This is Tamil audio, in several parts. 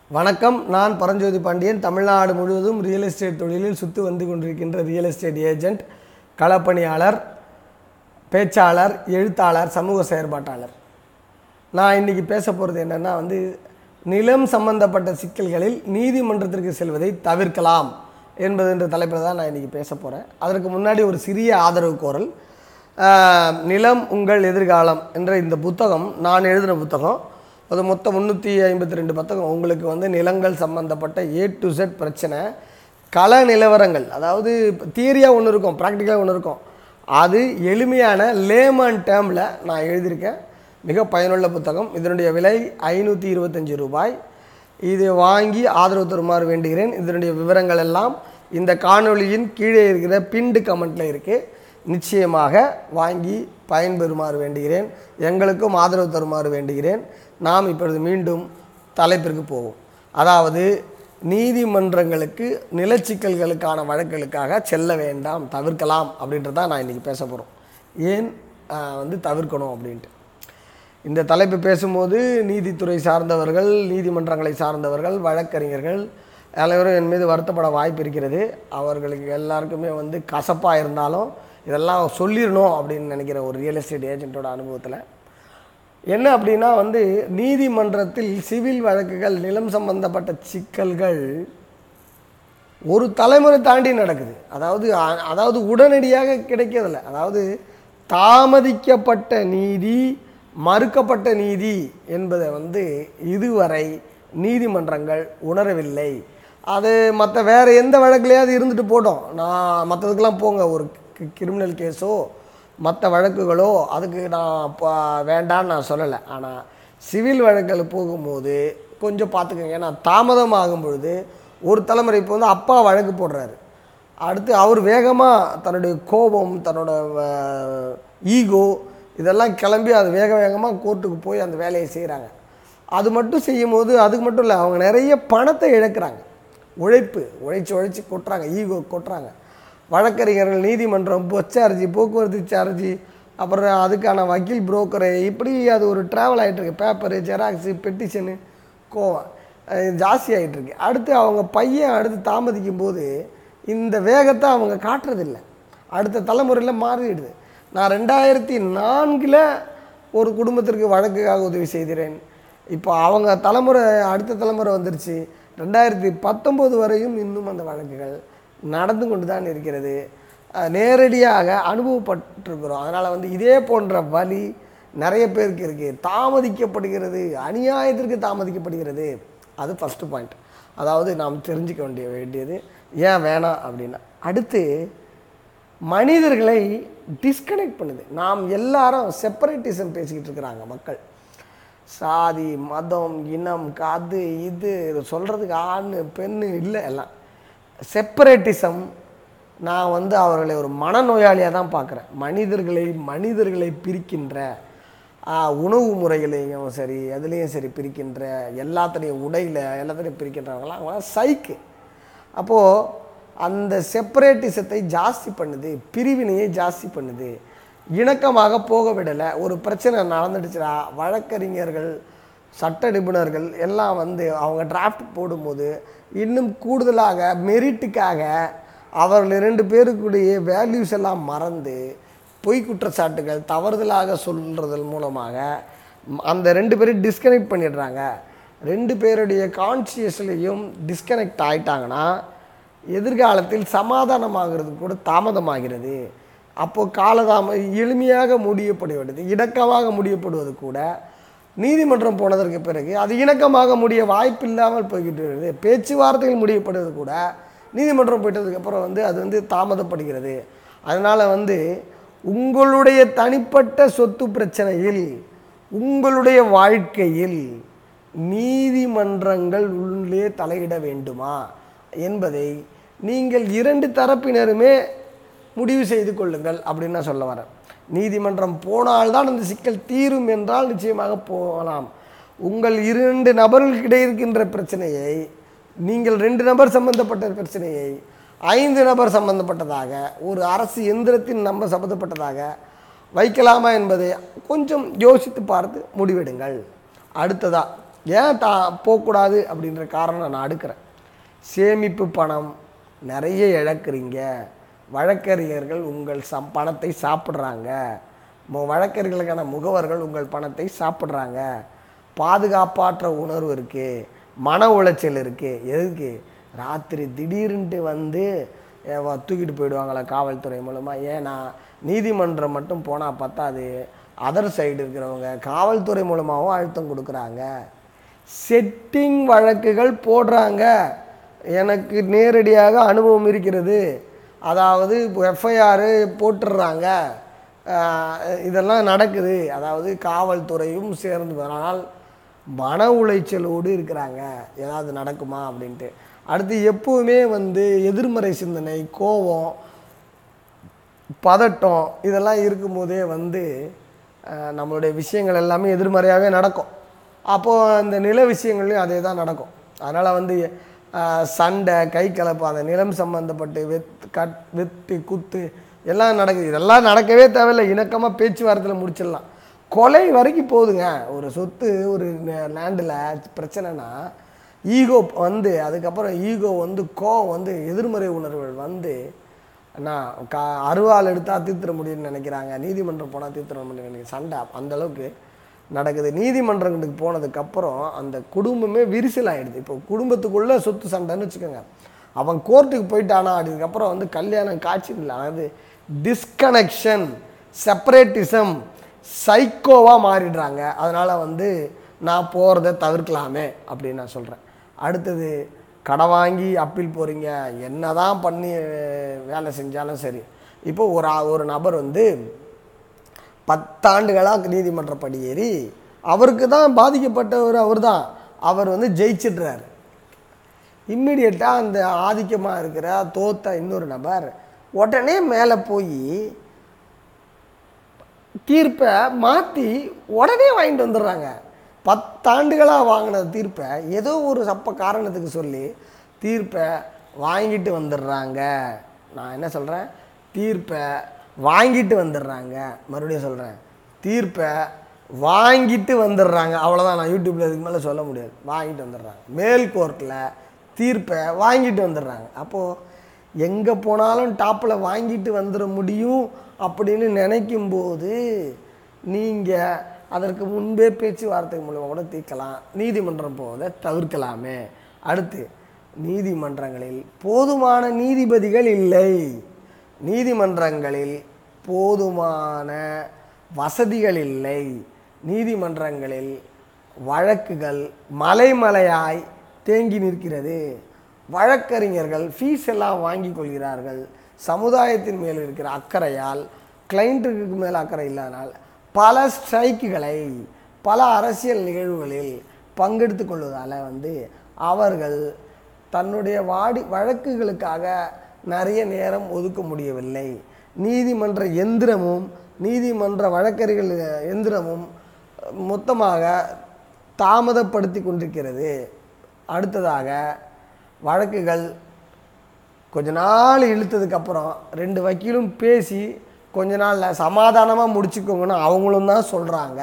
வணக்கம். நான் பரஞ்சோதி பாண்டியன். தமிழ்நாடு முழுவதும் ரியல் எஸ்டேட் தொழிலில் சுற்றி வந்து கொண்டிருக்கின்ற ரியல் எஸ்டேட் ஏஜென்ட், களப்பணியாளர், பேச்சாளர், எழுத்தாளர், சமூக செயற்பாட்டாளர். நான் இன்றைக்கி பேச போகிறது என்னென்னா நிலம் சம்பந்தப்பட்ட சிக்கல்களில் நீதிமன்றத்திற்கு செல்வதை தவிர்க்கலாம் என்பது தலைப்பில் தான் நான் இன்றைக்கி பேச போகிறேன். அதற்கு முன்னாடி ஒரு சிறிய ஆதரவு கோரல். நிலம் உங்கள் எதிர்காலம் என்ற இந்த புத்தகம் நான் எழுதின புத்தகம். அது மொத்தம் 352 புத்தகம். உங்களுக்கு நிலங்கள் சம்மந்தப்பட்ட A to Z பிரச்சனை, கள நிலவரங்கள், அதாவது தியரியாக ஒன்று இருக்கும், ப்ராக்டிக்கலாக ஒன்று இருக்கும். அது எளிமையான லேமன் டேர்மில் நான் எழுதியிருக்கேன். மிக பயனுள்ள புத்தகம். இதனுடைய விலை 525 ரூபாய். இதை வாங்கி ஆதரவு தருமாறு வேண்டுகிறேன். இதனுடைய விவரங்கள் எல்லாம் இந்த காணொளியின் கீழே இருக்கிற பின்டு கமெண்ட்டில் இருக்குது. நிச்சயமாக வாங்கி பயன்பெறுமாறு வேண்டுகிறேன். எங்களுக்கும் ஆதரவு தருமாறு வேண்டுகிறேன். நாம் இப்பொழுது மீண்டும் தலைப்பிற்கு போவோம். அதாவது நீதிமன்றங்களுக்கு நிலச்சிக்கல்களுக்கான வழக்குகளுக்காக செல்ல வேண்டாம், தவிர்க்கலாம் அப்படின்றதான் நான் இன்றைக்கி பேச போகிறோம். ஏன் தவிர்க்கணும் அப்படின்ட்டு இந்த தலைப்பு பேசும்போது நீதித்துறை சார்ந்தவர்கள், நீதிமன்றங்களை சார்ந்தவர்கள், வழக்கறிஞர்கள் அனைவரும் என் மீது வருத்தப்பட வாய்ப்பு இருக்கிறது. அவர்களுக்கு எல்லாருக்குமே கசப்பாக இருந்தாலும் இதெல்லாம் சொல்லிடணும் அப்படின்னு நினைக்கிற ஒரு ரியல் எஸ்டேட் ஏஜென்ட்டோட அனுபவத்தில் என்ன அப்படின்னா நீதிமன்றத்தில் சிவில் வழக்குகள், நிலம் சம்பந்தப்பட்ட சிக்கல்கள் ஒரு தலைமுறை தாண்டி நடக்குது. அதாவது உடனடியாக கிடைக்கிறதில்ல. அதாவது தாமதிக்கப்பட்ட நீதி, மறுக்கப்பட்ட நீதி என்பதை இதுவரை நீதிமன்றங்கள் உணரவில்லை. அது மற்ற வேறு எந்த வழக்குலையாவது இருந்துட்டு போட்டோம், நான் மற்றதுக்கெல்லாம் போங்க, ஒரு கிரிமினல் கேஸோ மற்ற வழக்குகளோ அதுக்கு நான் வேண்டான்னு நான் சொல்லலை. ஆனால் சிவில் வழக்குகள் போகும்போது கொஞ்சம் பார்த்துக்கோங்க. ஏன்னா தாமதம் ஆகும் பொழுது ஒரு தலைமுறை இப்போ அப்பா வழக்கு போடுறாரு, அடுத்து அவர் வேகமாக தன்னுடைய கோபம், தன்னோட ஈகோ இதெல்லாம் கிளம்பி அது வேகமாக கோர்ட்டுக்கு போய் அந்த வேலையை செய்கிறாங்க. அது மட்டும் செய்யும் போது அதுக்கு மட்டும் இல்லை, அவங்க நிறைய பணத்தை இழக்கிறாங்க. உழைச்சி கொட்டுறாங்க, ஈகோ கொட்டுறாங்க. வழக்கறிஞர்கள், நீதிமன்றம், பஸ் சார்ஜி, போக்குவரத்து சார்ஜி, அப்புறம் அதுக்கான வக்கீல், புரோக்கரு, இப்படி அது ஒரு ட்ராவல் ஆகிட்டுருக்கு. பேப்பரு, ஜெராக்ஸு, பெட்டிஷனு, கோவம் ஜாஸ்தி ஆகிட்டுருக்கு. அடுத்து அவங்க பையன் அடுத்து தாமதிக்கும் போது இந்த வேகத்தை அவங்க காட்டுறதில்லை. அடுத்த தலைமுறையில் மாறிடுது. நான் 2004 ஒரு குடும்பத்திற்கு வழக்குக்காக உதவி செய்கிறேன். இப்போ அவங்க தலைமுறை, அடுத்த தலைமுறை வந்துருச்சு. 2019 வரையும் இன்னும் அந்த வழக்குகள் நடந்து கொண்டு தான் இருக்கிறது. நேரடியாக அனுபவப்பட்டிருக்கிறோம். அதனால் இதே போன்ற வலி நிறைய பேருக்கு இருக்குது. தாமதிக்கப்படுகிறது, அநியாயத்திற்கு தாமதிக்கப்படுகிறது. அது ஃபஸ்ட்டு பாயிண்ட். அதாவது நாம் தெரிஞ்சுக்க வேண்டியது ஏன் வேணாம் அப்படின்னா. அடுத்து மனிதர்களை டிஸ்கனெக்ட் பண்ணுது. நாம் எல்லாரும் செப்பரேட்டிசம் பேசிக்கிட்டு இருக்கிறாங்க மக்கள். சாதி, மதம், இனம், அது இது சொல்கிறதுக்கு ஆண் பெண்ணு இல்லை, எல்லாம் செப்பரேட்டிசம். நான் அவர்களை ஒரு மனநோயாளியாக தான் பார்க்குறேன். மனிதர்களை பிரிக்கின்ற உணவு முறைகளையும் சரி, அதுலேயும் சரி பிரிக்கின்ற, எல்லாத்துலேயும் உடையில் எல்லாத்துலேயும் பிரிக்கின்றவங்களாம் அவங்களாம் சைக்கு. அப்போது அந்த செப்பரேட்டிசத்தை ஜாஸ்தி பண்ணுது, பிரிவினையை ஜாஸ்தி பண்ணுது, இணக்கமாக போக விடலை. ஒரு பிரச்சனை நடந்துடுச்சுன்னா வழக்கறிஞர்கள், சட்ட நிபுணர்கள் எல்லாம் அவங்க டிராஃப்ட் போடும்போது இன்னும் கூடுதலாக மெரிட்டுக்காக அவர்கள் 2 பேருக்குடைய வேல்யூஸ் எல்லாம் மறந்து பொய் குற்றச்சாட்டுகள் தவறுதலாக சொல்கிறதன் மூலமாக அந்த 2 பேரும் டிஸ்கனெக்ட் பண்ணிடுறாங்க. 2 பேருடைய கான்சியஸ்லேயும் டிஸ்கனெக்ட் ஆகிட்டாங்கன்னா எதிர்காலத்தில் சமாதானமாகிறது கூட தாமதமாகிறது. அப்போது எளிமையாக முடியப்படுவது, இணக்கமாக முடியப்படுவது கூட நீதிமன்றம் போனதற்கு பிறகு அது இணக்கமாக முடிய வாய்ப்பு இல்லாமல் போய்கிட்டு இருக்குது. பேச்சுவார்த்தைகள் முடியப்படுவது கூட நீதிமன்றம் போயிட்டதுக்கப்புறம் அது தாமதப்படுகிறது. அதனால் உங்களுடைய தனிப்பட்ட சொத்து பிரச்சனையில், உங்களுடைய வாழ்க்கையில் நீதிமன்றங்கள் உள்ளே தலையிட வேண்டுமா என்பதை நீங்கள் 2 தரப்பினருமே முடிவு செய்து கொள்ளுங்கள் அப்படின்னு நான் சொல்ல வரேன். நீதிமன்றம் போனால்தான் அந்த சிக்கல் தீரும் என்றால் நிச்சயமாக போகலாம். உங்கள் 2 நபர்களுக்கிடையே இருக்கின்ற பிரச்சனையை நீங்கள் 2 நபர் சம்பந்தப்பட்ட பிரச்சனையை 5 நபர் சம்பந்தப்பட்டதாக, ஒரு அரசு எந்திரத்தின் நம்பர் சம்பந்தப்பட்டதாக வைக்கலாமா என்பதை கொஞ்சம் யோசித்து பார்த்து முடிவெடுங்கள். அடுத்ததாக ஏன் போகக்கூடாது அப்படின்ற காரணம் நான் அடுக்கிறேன். சேமிப்பு பணம் நிறைய இழக்கிறீங்க. வழக்கறிஞர்கள் உங்கள் பணத்தை சாப்பிட்றாங்க. வழக்கறிஞர்களுக்கான முகவர்கள் உங்கள் பணத்தை சாப்பிட்றாங்க. பாதுகாப்பாற்ற உணர்வு இருக்குது, மன உளைச்சல் இருக்குது. எதுக்கு? ராத்திரி திடீர்னுட்டு வந்து தூக்கிட்டு போயிடுவாங்களா காவல்துறை மூலமாக. ஏன்னா நீதிமன்றம் மட்டும் போனால் பத்தாது, அதர் சைடு இருக்கிறவங்க காவல்துறை மூலமாகவும் அழுத்தம் கொடுக்குறாங்க. செட்டிங் வழக்குகள் போடுறாங்க. எனக்கு நேரடியாக அனுபவம் இருக்கிறது. அதாவது எஃப்ஐஆர் போட்டுடுறாங்க. இதெல்லாம் நடக்குது. அதாவது காவல்துறையும் சேர்ந்து வரனால் மன உளைச்சலோடு இருக்கிறாங்க, ஏதாவது நடக்குமா அப்படின்ட்டு. அடுத்து எப்பவுமே வந்து எதிர்மறை சிந்தனை, கோபம், பதட்டம் இதெல்லாம் இருக்கும்போதே வந்து நம்மளுடைய விஷயங்கள் எல்லாமே எதிர்மறையாகவே நடக்கும். அப்போது அந்த நில விஷயங்கள்லையும் அதே தான் நடக்கும். அதனால் வந்து சண்டை, கை கலப்பு, அந்த நிலம் சம்மந்தப்பட்டு வெட்டு குத்து எல்லாம் நடக்குது. இதெல்லாம் நடக்கவே தேவையில்லை, இணக்கமாக பேச்சுவார்த்தையில் முடிச்சிடலாம். கொலை வரைக்கும் போகுதுங்க. ஒரு சொத்து, ஒரு லேண்டில் பிரச்சனைனா ஈகோ வந்து, அதுக்கப்புறம் ஈகோ வந்து, கோவம் வந்து, எதிர்மறை உணர்வுகள் வந்து நான் அருவாள் எடுத்தால் தீர்த்திட முடியும்னு நினைக்கிறாங்க. நீதிமன்றம் போனால் தீர்த்திட முடியும்னு நினைக்கிறேன். சண்டை அந்தளவுக்கு நடக்குது. நீதிமன்றங்களுக்கு போனதுக்கப்புறம் அந்த குடும்பமே விரிசல் ஆகிடுது. இப்போ குடும்பத்துக்குள்ளே சொத்து சண்டைன்னு வச்சுக்கோங்க. அவன் கோர்ட்டுக்கு போயிட்டானா அதுக்கப்புறம் வந்து கல்யாணம் காட்சி இல்லை. அதாவது டிஸ்கனெக்ஷன், செப்பரேட்டிசம், சைக்கோவாக மாறிடுறாங்க. அதனால் வந்து நான் போகிறத தவிர்க்கலாமே அப்படின்னு நான் சொல்கிறேன். அடுத்தது கடை வாங்கி அப்பீல் போகிறீங்க, என்ன தான் பண்ணி வேலை செஞ்சாலும் சரி. இப்போ ஒரு நபர் வந்து 10 ஆண்டுகளாக நீதிமன்ற படி ஏறி அவருக்கு தான் பாதிக்கப்பட்டவர், அவர் வந்து ஜெயிச்சிடுறாரு. இம்மிடியட்டாக அந்த ஆதிக்கமாக இருக்கிற தோத்த இன்னொரு நபர் உடனே மேலே போய் தீர்ப்பை மாற்றி உடனே வாங்கிட்டு வந்துடுறாங்க. 10 ஆண்டுகளாக வாங்கின தீர்ப்பை ஏதோ ஒரு காரணத்துக்கு சொல்லி தீர்ப்பை வாங்கிட்டு வந்துடுறாங்க. நான் என்ன சொல்கிறேன், தீர்ப்பை வாங்கிட்டு வந்துடுறாங்க. மறுபடியும் சொல்கிறேன், தீர்ப்பை வாங்கிட்டு வந்துடுறாங்க. அவ்வளோதான், நான் யூடியூப்பில் இதுக்கு மேலே சொல்ல முடியாது. வாங்கிட்டு வந்துடுறாங்க. மேல் கோர்ட்டில் தீர்ப்பை வாங்கிட்டு வந்துடுறாங்க. அப்போது எங்கே போனாலும் டாப்பில் வாங்கிட்டு வந்துட முடியும் அப்படின்னு நினைக்கும்போது நீங்கள் அதற்கு முன்பே பேச்சுவார்த்தை மூலமாக கூட தீர்க்கலாம், நீதிமன்றம் போவதை தவிர்க்கலாமே. அடுத்து, நீதிமன்றங்களில் போதுமான நீதிபதிகள் இல்லை. நீதிமன்றங்களில் போதுமான வசதிகள் இல்லை. நீதிமன்றங்களில் வழக்குகள் மலைமலையாய் தேங்கி நிற்கிறது. வழக்கறிஞர்கள் ஃபீஸ் எல்லாம் வாங்கி கொள்கிறார்கள். சமுதாயத்தின் மேல் இருக்கிற அக்கறையால், கிளைண்ட்டுக்கு மேல் அக்கறை இல்லாதனால் பல ஸ்ட்ரைக்குகளை, பல அரசியல் நிகழ்வுகளில் பங்கெடுத்து கொள்வதால் வந்து அவர்கள் தன்னுடைய வழக்குகளுக்காக நிறைய நேரம் ஒதுக்க முடியவில்லை. நீதிமன்ற எந்திரமும் நீதிமன்ற வழக்கறிஞர்கள் எந்திரமும் மொத்தமாக தாமதப்படுத்தி கொண்டிருக்கிறது. அடுத்ததாக, வழக்குகள் கொஞ்ச நாள் இழுத்ததுக்கப்புறம் 2 வக்கீலும் பேசி கொஞ்ச நாளில் சமாதானமாக முடிச்சுக்கோங்கன்னு அவங்களும் தான் சொல்கிறாங்க.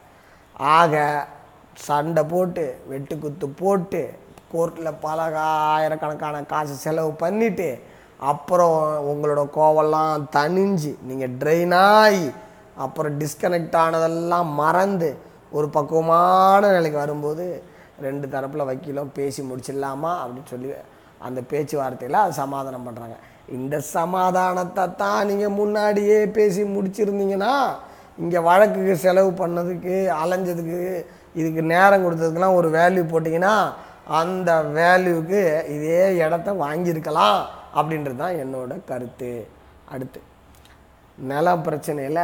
ஆக சண்டை போட்டு, வெட்டு குத்து போட்டு, கோர்ட்டில் பல ஆயிரக்கணக்கான காசு செலவு பண்ணிவிட்டு, அப்புறம் உங்களோட கோவெல்லாம் தணிஞ்சு நீங்கள் ட்ரெயின் ஆகி அப்புறம் டிஸ்கனெக்ட் ஆனதெல்லாம் மறந்து ஒரு பக்குவமான நிலைக்கு வரும்போது 2 தரப்பில் வக்கீலும் பேசி முடிச்சிடலாமா அப்படின்னு சொல்லி அந்த பேச்சுவார்த்தையில் அது சமாதானம் பண்ணுறாங்க. இந்த சமாதானத்தை தான் நீங்கள் முன்னாடியே பேசி முடிச்சிருந்தீங்கன்னா, இங்கே வழக்குக்கு செலவு பண்ணதுக்கு, அலைஞ்சதுக்கு, இதுக்கு நேரம் கொடுத்ததுக்கெல்லாம் ஒரு வேல்யூ போட்டிங்கன்னா அந்த வேல்யூவுக்கு இதே இடத்த வாங்கியிருக்கலாம் அப்படின்றது தான் என்னோட கருத்து. அடுத்து, நில பிரச்சனையில்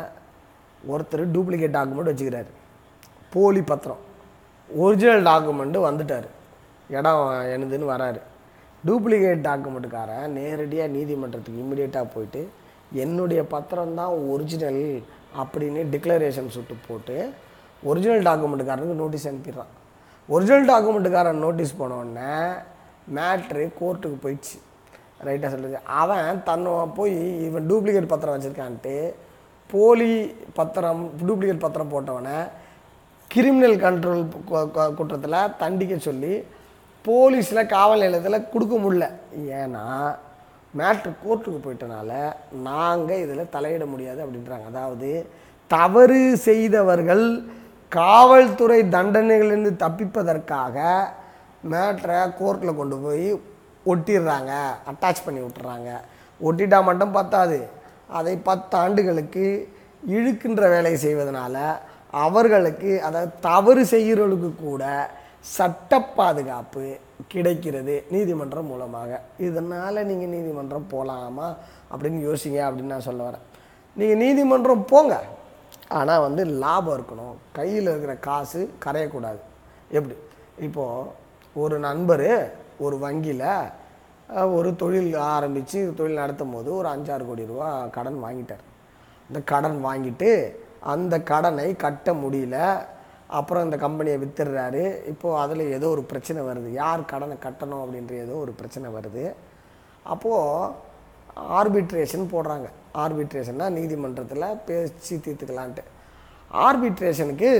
ஒருத்தர் டூப்ளிகேட் டாக்குமெண்ட் வச்சுக்கிறாரு, போலி பத்திரம். ஒரிஜினல் டாக்குமெண்ட்டு வந்துட்டார், இடம் எனதுன்னு வராரு. டூப்ளிகேட் டாக்குமெண்ட்டுக்காரன் நேரடியாக நீதிமன்றத்துக்கு இம்மிடியேட்டாக போயிட்டு என்னுடைய பத்திரம் தான் ஒரிஜினல் அப்படின்னு டிக்ளரேஷன் சுட்டு போட்டு ஒரிஜினல் டாக்குமெண்ட்டுக்காரனுக்கு நோட்டீஸ் அனுப்பிடுறான். ஒரிஜினல் டாக்குமெண்ட்டுக்காரன் நோட்டீஸ் போனோடனே மேட்ரு கோர்ட்டுக்கு போயிடுச்சு. ரைட்டாக சொல்லுது. அவன் போய் இவன் டூப்ளிகேட் பத்திரம் வச்சுருக்கான்ட்டு போலி பத்திரம், டூப்ளிகேட் பத்திரம் போட்டவனை கிரிமினல் கண்ட்ரோல் குற்றத்தில் தண்டிக்க சொல்லி போலீஸில் காவல் நிலையத்தில் கொடுக்க முடியல. ஏன்னா மேட்ரு கோர்ட்டுக்கு போயிட்டனால நாங்கள் இதில் தலையிட முடியாது அப்படின்றாங்க. அதாவது தவறு செய்தவர்கள் காவல்துறை தண்டனைகளிலிருந்து தப்பிப்பதற்காக மேட்ரை கோர்ட்டில் கொண்டு போய் ஒட்டிடுறாங்க, அட்டாச் பண்ணி விட்டுறாங்க. ஒட்டிட்டா மட்டும் பத்தாது, அதை 10 ஆண்டுகளுக்கு இழுக்கின்ற வேலையை செய்வதனால அவர்களுக்கு, அதாவது தவறு செய்கிறவர்களுக்கு கூட சட்ட பாதுகாப்பு கிடைக்கிறது நீதிமன்றம் மூலமாக. இதனால் நீங்கள் நீதிமன்றம் போகலாமா அப்படின்னு யோசிங்க அப்படின்னு நான் சொல்ல வரேன். நீங்கள் நீதிமன்றம் போங்க, ஆனால் வந்து லாபம் இருக்கணும், கையில் இருக்கிற காசு கரையக்கூடாது. எப்படி இப்போது ஒரு நண்பர் ஒரு வங்கியில் ஒரு தொழில் ஆரம்பித்து தொழில் நடத்தும் போது ஒரு 5-6 கோடி ரூபா கடன் வாங்கிட்டார். இந்த கடன் வாங்கிட்டு அந்த கடனை கட்ட முடியல. அப்புறம் இந்த கம்பெனியை வித்துடுறாரு. இப்போது அதில் ஏதோ ஒரு பிரச்சனை வருது, யார் கடனை கட்டணும் அப்படின்ற ஏதோ ஒரு பிரச்சனை வருது. அப்போது ஆர்பிட்ரேஷன் போடுறாங்க. ஆர்பிட்ரேஷன்னா நீதிமன்றத்தில் பேசி தீர்த்துக்கலான்ட்டு. ஆர்பிட்ரேஷனுக்கு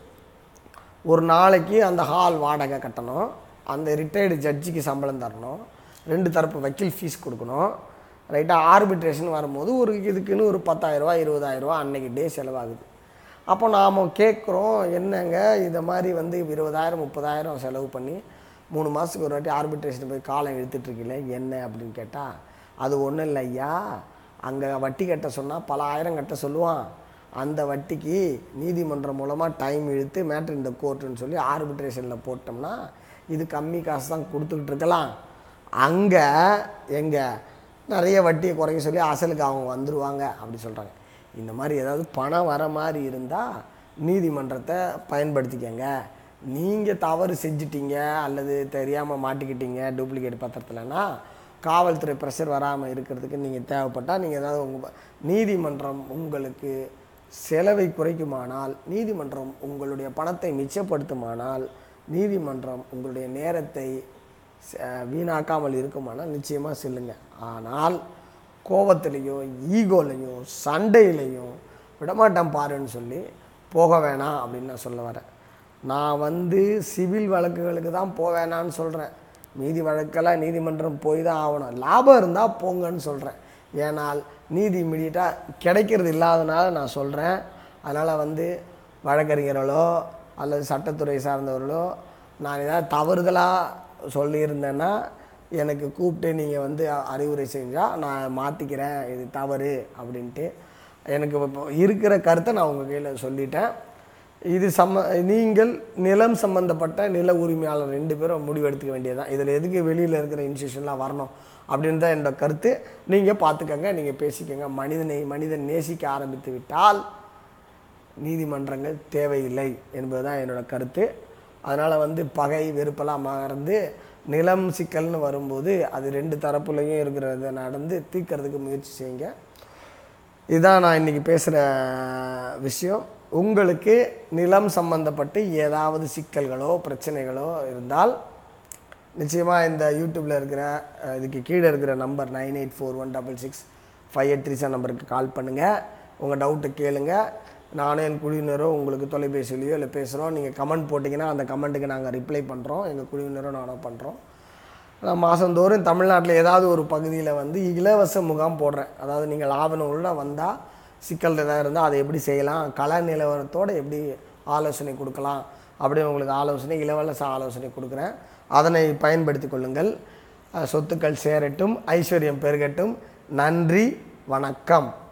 ஒரு நாளைக்கு அந்த ஹால் வாடகை கட்டணும், அந்த ரிட்டையர்டு ஜட்ஜிக்கு சம்பளம் தரணும், 2 தரப்பு வக்கீல் ஃபீஸ் கொடுக்கணும். ரைட்டாக ஆர்பிட்ரேஷன் வரும்போது ஒரு இதுக்குன்னு ஒரு 10,000 ரூபா 20,000 ரூபா அன்றைக்கி டே செலவாகுது. அப்போ நாம் கேட்குறோம், என்னங்க இதை மாதிரி வந்து 20,000 30,000 செலவு பண்ணி 3 மாதத்துக்கு ஒரு வாட்டி ஆர்பிட்ரேஷன் போய் காலம் இழுத்துட்ருக்கீங்களே என்ன அப்படின்னு கேட்டால், அது ஒன்றும் இல்லை ஐயா, அங்கே வட்டி கட்ட சொன்னால் பல ஆயிரம் கட்ட சொல்லுவான். அந்த வட்டிக்கு நீதிமன்றம் மூலமாக டைம் இழுத்து மேட்ரு இந்த கோர்ட்டுன்னு சொல்லி ஆர்பிட்ரேஷனில் போட்டோம்னா இது கம்மி காசு தான் கொடுத்துக்கிட்டு இருக்கலாம். அங்கே எங்கே நிறைய வட்டியை குறைக்க சொல்லி அசலுக்கு அவங்க வந்துடுவாங்க அப்படி சொல்கிறாங்க. இந்த மாதிரி ஏதாவது பணம் வர மாதிரி இருந்தால் நீதிமன்றத்தை பயன்படுத்திக்கங்க. நீங்கள் தவறு செஞ்சிட்டீங்க அல்லது தெரியாமல் மாட்டிக்கிட்டீங்க டூப்ளிகேட் பத்திரத்தில்னா காவல்துறை ப்ரெஷர் வராமல் இருக்கிறதுக்கு நீங்கள் தேவைப்பட்டால் நீங்கள் ஏதாவது நீதிமன்றம் உங்களுக்கு செலவை குறைக்குமானால், நீதிமன்றம் உங்களுடைய பணத்தை மிச்சப்படுத்துமானால், நீதிமன்றம் உங்களுடைய நேரத்தை வீணாக்காமல் இருக்குமானால் நிச்சயமாக செல்லுங்க. ஆனால் கோபத்திலையும் ஈகோலையும் சண்டையிலையும் விடமாட்டேன் பாருன்னு சொல்லி போக வேணாம் அப்படின்னு நான் சொல்ல வரேன். நான் வந்து சிவில் வழக்குகளுக்கு தான் போக வேணான்னு சொல்கிறேன். நீதி வழக்கெல்லாம் நீதிமன்றம் போய் தான் ஆகணும். லாபம் இருந்தால் போங்கன்னு சொல்கிறேன். ஏன்னால் நீதி இமீடியட்டாக கிடைக்கிறது இல்லாதனால நான் சொல்கிறேன். அதனால் வந்து வழக்கறிஞர்களோ அல்லது சட்டத்துறை சார்ந்தவர்களோ நான் ஏதாவது தவறுதலாக சொல்லியிருந்தேன்னா எனக்கு கூப்பிட்டு நீங்கள் வந்து அறிவுரை செஞ்சால் நான் மாற்றிக்கிறேன், இது தவறு அப்படின்ட்டு. எனக்கு இப்போ இருக்கிற கருத்தை நான் உங்கள் கையில் சொல்லிட்டேன். இது நீங்கள் நிலம் சம்மந்தப்பட்ட நில உரிமையாளர் 2 பேரும் முடிவெடுத்துக்க வேண்டியதுதான். இதில் எதுக்கு வெளியில் இருக்கிற இன்ஸ்டியூஷன்லாம் வரணும் அப்படின்னு தான் என்னோட கருத்து. நீங்கள் பார்த்துக்கங்க, நீங்கள் பேசிக்கங்க. மனிதன் நேசிக்க ஆரம்பித்து விட்டால் நீதிமன்றங்கள் தேவையில்லை என்பது தான் என்னோடய கருத்து. அதனால் வந்து பகை வெறுப்பெல்லாம் மறந்து நிலம் சிக்கல்னு வரும்போது அது 2 தரப்புலையும் இருக்கிறத நடந்து தீர்க்கறதுக்கு முயற்சி செய்யுங்க. இதுதான் நான் இன்றைக்கி பேசுகிற விஷயம். உங்களுக்கு நிலம் சம்பந்தப்பட்டு ஏதாவது சிக்கல்களோ பிரச்சனைகளோ இருந்தால் நிச்சயமாக இந்த யூடியூப்பில் இருக்கிற இதுக்கு கீழே இருக்கிற நம்பர் 9841665837 நம்பருக்கு கால் பண்ணுங்கள். உங்கள் டவுட்டை கேளுங்க. நானும் என் குழுவினரோ உங்களுக்கு தொலைபேசியிலையோ இல்லை பேசுகிறோம். நீங்கள் கமெண்ட் போட்டிங்கன்னா அந்த கமெண்ட்டுக்கு நாங்கள் ரிப்ளை பண்ணுறோம். எங்கள் குழுவினரோ நானும் பண்ணுறோம். நான் மாதந்தோறும் தமிழ்நாட்டில் ஏதாவது ஒரு பகுதியில் வந்து இலவச முகாம் போடுறேன். அதாவது நீங்கள் ஆவணங்களோட வந்தால் சிக்கல் எதாவது இருந்தால் அதை எப்படி செய்யலாம், கள நிலவரத்தோடு எப்படி ஆலோசனை கொடுக்கலாம் அப்படின்னு உங்களுக்கு இலவச ஆலோசனை கொடுக்குறேன். அதனை பயன்படுத்தி கொள்ளுங்கள். சொத்துக்கள் சேரட்டும், ஐஸ்வர்யம் பெருகட்டும். நன்றி, வணக்கம்.